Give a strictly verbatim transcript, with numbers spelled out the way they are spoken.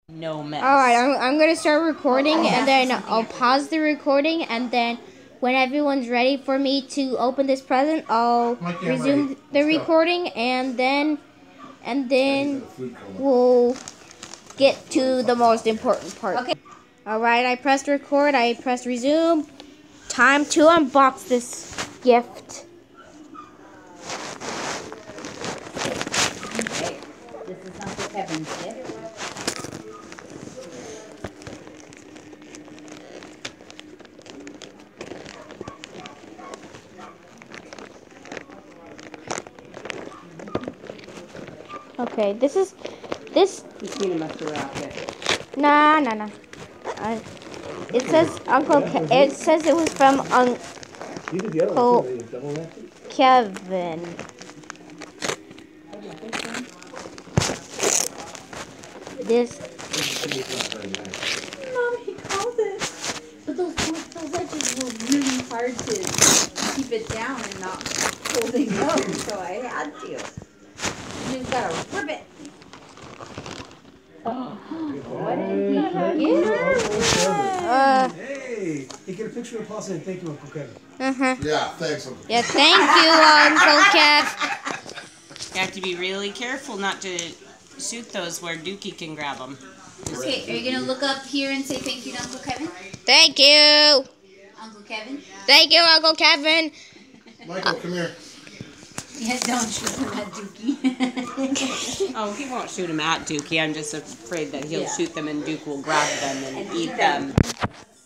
No mess. Alright, I'm, I'm going to start recording, and then I'll pause the recording, and then when everyone's ready for me to open this present, I'll resume the recording, and then and then we'll get to the most important part. Okay. Alright, I pressed record, I pressed resume. Time to unbox this gift. Okay, this is Uncle Kevin's gift. Okay, this is this. Christina must have wrapped it. Nah, nah, nah. Uh, it says Uncle. Ke it says it was from Uncle Kevin. This. Mom, he called it. But those those edges were really hard to keep it down and not holding up, so I had to. You've got to rip it. What did he give her? Uh. Hey, hey, get a picture of Paul saying thank you, Uncle Kevin. Uh huh. Yeah, thanks, Uncle. Yeah, thank you, Uncle Kev. You have to be really careful not to shoot those where Dookie can grab them. Okay, are you going to look up here and say thank you to Uncle Kevin? Thank you. Uncle Kevin? Thank you, Uncle Kevin. Michael, come here. Yeah, don't shoot him at Dookie. Oh, he won't shoot them at Dookie. I'm just afraid that he'll Yeah. shoot them and Duke will grab them and, And eat eat them. them.